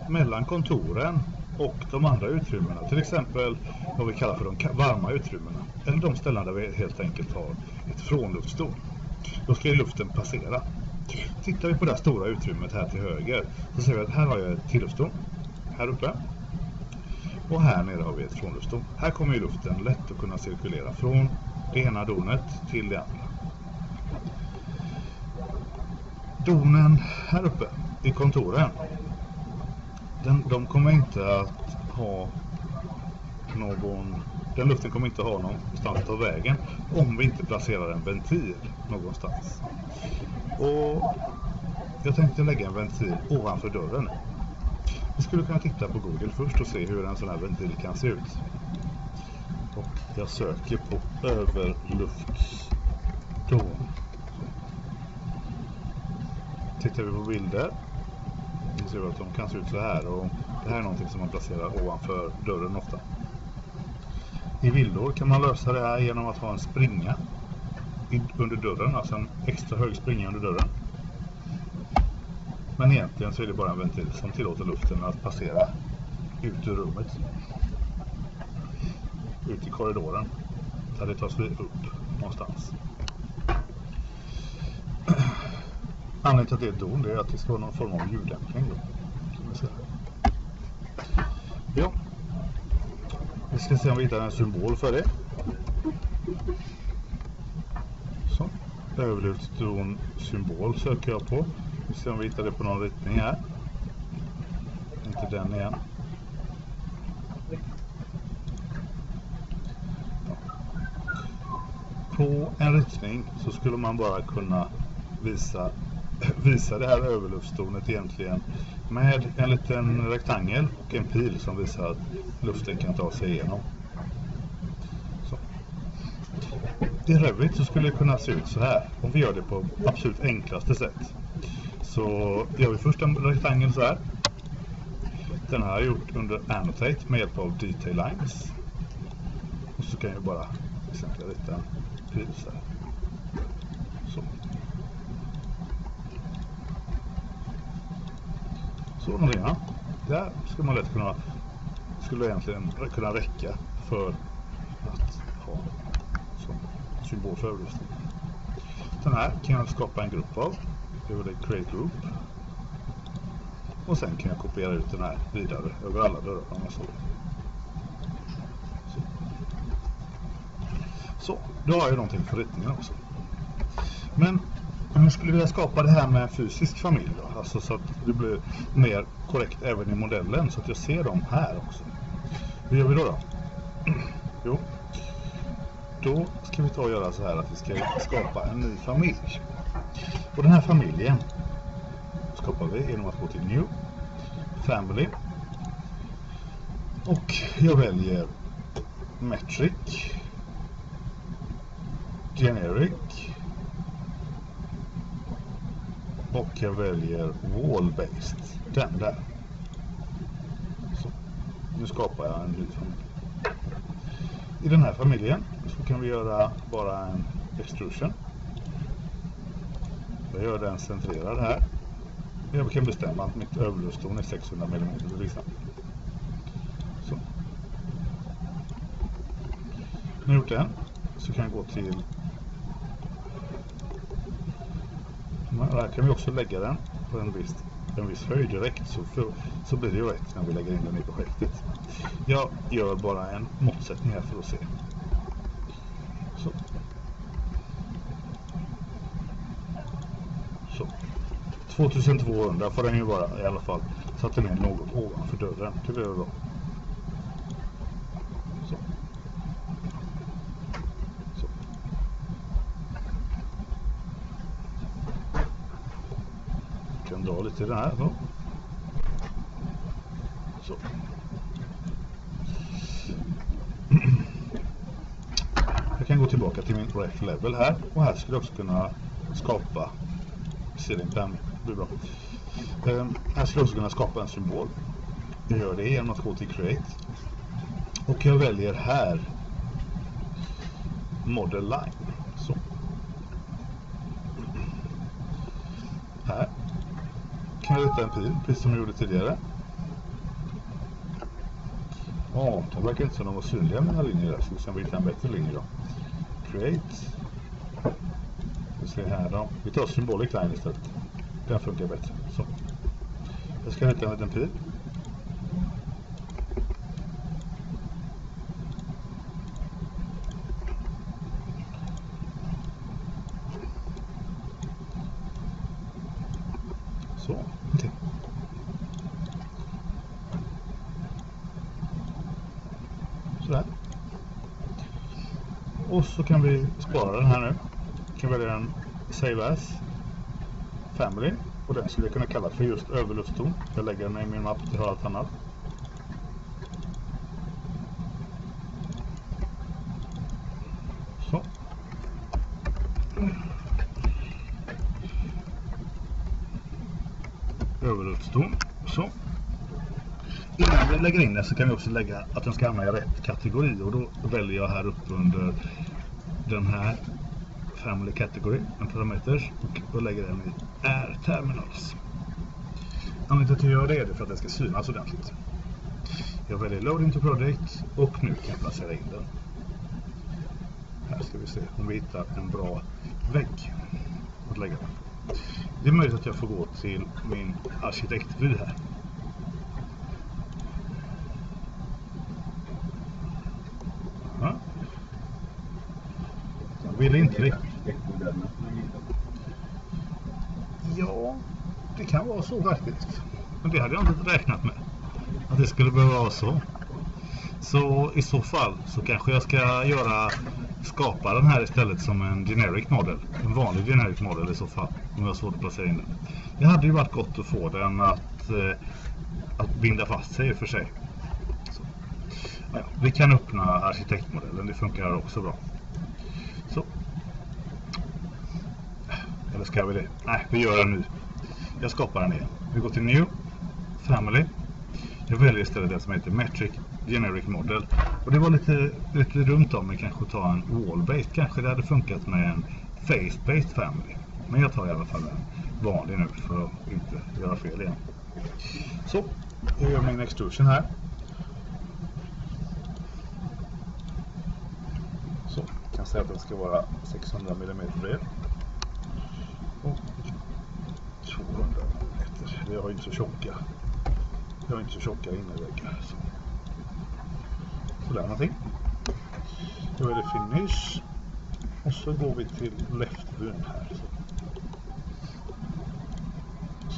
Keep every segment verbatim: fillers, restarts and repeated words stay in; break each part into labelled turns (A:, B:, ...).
A: mellan kontoren och de andra utrymmena. Till exempel vad vi kallar för de varma utrymmena. Eller de ställen där vi helt enkelt har ett frånluftsdon. Då ska ju luften passera. Tittar vi på det här stora utrymmet här till höger så ser vi att här har jag ett tilluftsdon. Här uppe. Och här nere har vi ett frånluftsdon. Här kommer ju luften lätt att kunna cirkulera från det ena donet till det andra. Donen här uppe i kontoren, den, de kommer inte att ha någon, den luften kommer inte att ha någonstans att ta vägen om vi inte placerar en ventil någonstans. Och jag tänkte lägga en ventil ovanför dörren. Vi skulle kunna titta på Google först och se hur en sån här ventil kan se ut. Och jag söker på överluftsdon. Tittar vi på bilder så ser vi att de kan se ut så här, och det här är någonting som man placerar ovanför dörren ofta. I villor kan man lösa det här genom att ha en springa under dörren, alltså en extra hög springa under dörren. Men egentligen så är det bara en ventil som tillåter luften att passera ut ur rummet, ut i korridoren, där det tas upp någonstans. Anledningen till att det är ett don är att det ska vara någon form av ljuddämpning då, som vi ser. Ja, vi ska se om vi hittar en symbol för det. Så, överluftsdon symbol söker jag på. Vi ser om vi hittar det på någon ritning här. Inte den igen. På en ritning så skulle man bara kunna visa visa det här överluftsdonet egentligen med en liten rektangel och en pil som visar att luften kan ta sig igenom. Så. I Revit så skulle det kunna se ut så här om vi gör det på absolut enklaste sätt. Så gör vi först en rektangel så här. Den här har jag gjort under Annotate med hjälp av Detail Lines. Och så kan jag bara exempelvis rita en pil så här. Så. Så någonting, ja. Där skulle man lätt kunna, skulle egentligen kunna räcka för att ha som symbol för överluften. Den här kan jag skapa en grupp av. Det är det Create Group. Och sen kan jag kopiera ut den här vidare över alla dörrar. Så. Så. Så, då har jag någonting för ritningen också. Men om jag skulle vilja skapa det här med en fysisk familj då, alltså så att det blir mer korrekt även i modellen, så att jag ser dem här också. Hur gör vi då då? Jo, då ska vi ta och göra så här att vi ska skapa en ny familj. Och den här familjen skapar vi genom att gå till New, Family. Och jag väljer Metric, Generic. Och jag väljer Wall-based. Den där. Så. Nu skapar jag en ny familj. I den här familjen så kan vi göra bara en extrusion. Jag gör den centrerad här. Jag kan bestämma att mitt överluftsdon är sexhundra millimeter till exempel. Så. När jag gjort den så kan jag gå till... Här kan vi också lägga den på en viss, en viss höjd direkt, så, för, så blir det ju rätt när vi lägger in den i projektet. Jag gör bara en måttsättning här för att se. Så. Så. tvåtusentvåhundra får den ju vara i alla fall, så att den är något ovanför dörren. Det blir det bra. Så. Så. Jag kan dra lite i den här. Så. Så. Jag kan gå tillbaka till min ref level här, och här skulle jag också kunna skapa, ser inte den blir bra. Um, här skulle jag också kunna skapa en symbol. Jag gör det genom att gå till Create, och jag väljer här Model Line. Så. Här kan jag rita en pil, precis som jag gjorde tidigare. Ja, det verkar inte som de var synliga med den här linjen där. Så vi ser om vi hittar en bättre linje då. Create. Vi ser här då. Vi tar symbolic line istället. Den funkar bättre. Så. Jag ska rita en liten pil. Så. Okay. Sådär. Och så kan vi spara den här nu. Vi kan välja en Save As Family. Och den skulle jag kunna kalla för just överluftston. Jag lägger den i min mapp till allt annat. Så. Överluftston. Så. Innan vi lägger in den så kan vi också lägga att den ska hamna i rätt kategori. Och då väljer jag här uppe under den här Family Category, en parameter, och då lägger den i Air Terminals. Anledningen till att jag gör det är för att den ska synas ordentligt. Jag väljer Load into Project och nu kan jag placera in den. Här ska vi se om vi hittar en bra vägg att lägga den. Det är möjligt att jag får gå till min arkitektvy här. Ja. Jag vill inte det. Ja, det kan vara så faktiskt. Men det hade jag inte räknat med. Att det skulle behöva vara så. Så i så fall så kanske jag ska göra skapa den här istället som en generic model. En vanlig generic model i så fall. Om jag har svårt att placera in den. Det hade ju varit gott att få den att, eh, att binda fast sig för sig. Så. Ja, vi kan öppna arkitektmodellen. Det funkar också bra. Så. Eller ska vi det? Nej, vi gör det nu. Jag skapar den igen. Vi går till New, Family. Jag väljer istället det som heter Metric Generic Model. Och det var lite, lite runt om men kanske ta en Wall-based. Kanske det hade funkat med en Face-based Family. Men jag tar i alla fall en vanlig nu för att inte göra fel igen. Så, jag gör min extrusion här. Så, jag kan säga att den ska vara sexhundra millimeter bred. Och tvåhundra millimeter. Vi har inte så tjocka. Vi har inte så tjocka innerväggar. Så. Sådär någonting. Då är det finish. Och så går vi till left view här. Så. Så.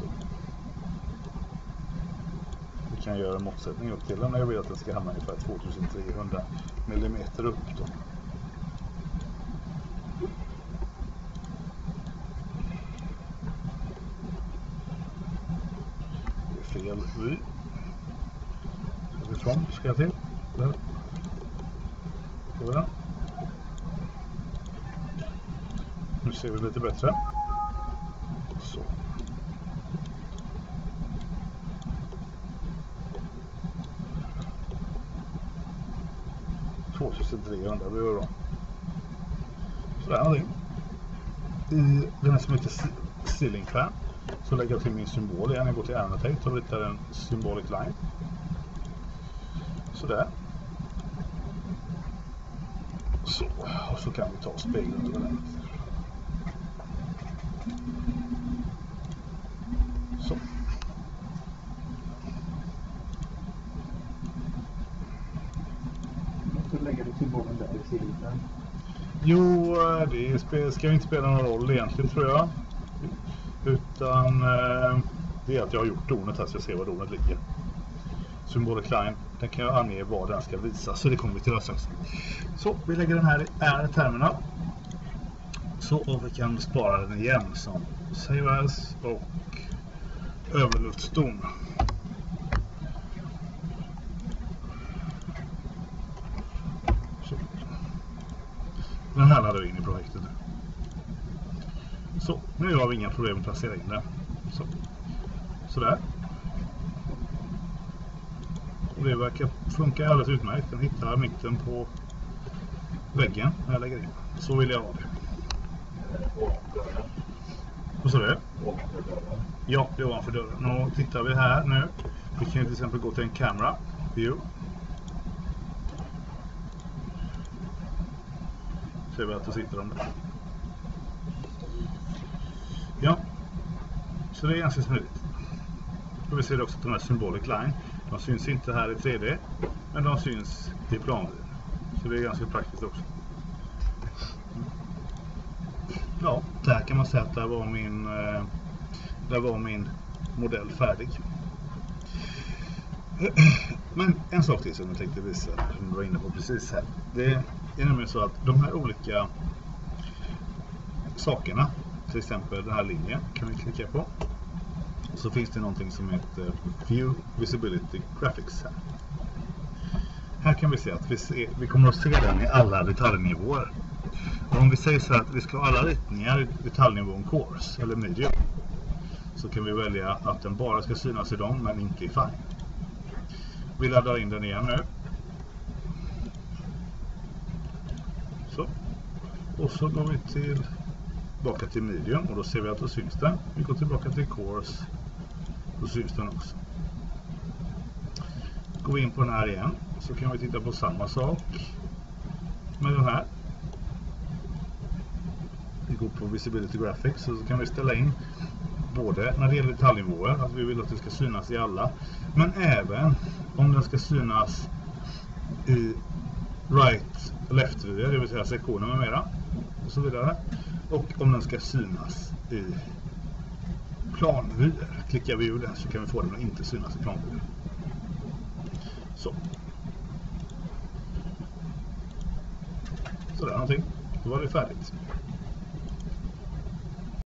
A: Vi kan göra en måttsättning upp till den. Jag vill att den ska hamna ungefär tvåtusentrehundra millimeter upp då. Fel vy. Ifrån ska jag till. Där. Så. Nu ser vi lite bättre. Så. tvåtusentrehundra blir det då. Sådär någonting. I den här som heter Ceiling Fan så lägger jag till min symbol igen. Jag går till Annotate och ritar en symbolic line. Sådär. Så, och så kan vi ta spegeln över den. Så.
B: Så lägger du symbolen där i sidan.
A: Jo, det ska inte spela någon roll egentligen tror jag. Utan eh, det är att jag har gjort donet här så jag ser var donet ligger. Symbolic line, den kan jag ange vad den ska visa. Så det kommer vi till strax. Så, vi lägger den här i Air Terminal. Så, och vi kan spara den igen som Save As och överluftston. Så. Den här laddar vi in i projektet. Så, nu har vi inga problem att placera in den. Så. Sådär. Och det verkar funka alldeles utmärkt. Den hittar mitten på väggen när jag lägger in. Så vill jag ha det. Och så det. Ja, det var för dörren. Och tittar vi här nu. Vi kan till exempel gå till en camera view. ser vi att det sitter de där. Ja, så det är ganska smidigt. Och vi ser också att de här symbolic line, de syns inte här i tre D, men de syns i planvyn. Så det är ganska praktiskt också. Ja, där kan man säga att där var min, där var min modell färdig. Men en sak till som jag tänkte visa, som du var inne på precis här. Det är nämligen så att de här olika sakerna, till exempel den här linjen kan vi klicka på. Så finns det någonting som heter View Visibility Graphics här. Här kan vi se att vi, ser, vi kommer att se den i alla detaljnivåer. Och om vi säger så att vi ska ha alla ritningar i detaljnivån Coarse eller Medium, så kan vi välja att den bara ska synas i dem men inte i Fine. Vi laddar in den igen nu. Så. Och så går vi till, tillbaka till Medium och då ser vi att då syns den. Vi går tillbaka till Coarse. Då syns den också. Går vi in på den här igen så kan vi titta på samma sak med den här. Vi går på Visibility Graphics så kan vi ställa in både när det gäller detaljnivåer, att vi vill att det ska synas i alla, men även om den ska synas i right och left view, det vill säga sektioner med mera och så vidare, och om den ska synas i planvyer. Klickar vi ur den så kan vi få den att inte synas i planvyer. Så. Så där någonting. Då var det färdigt.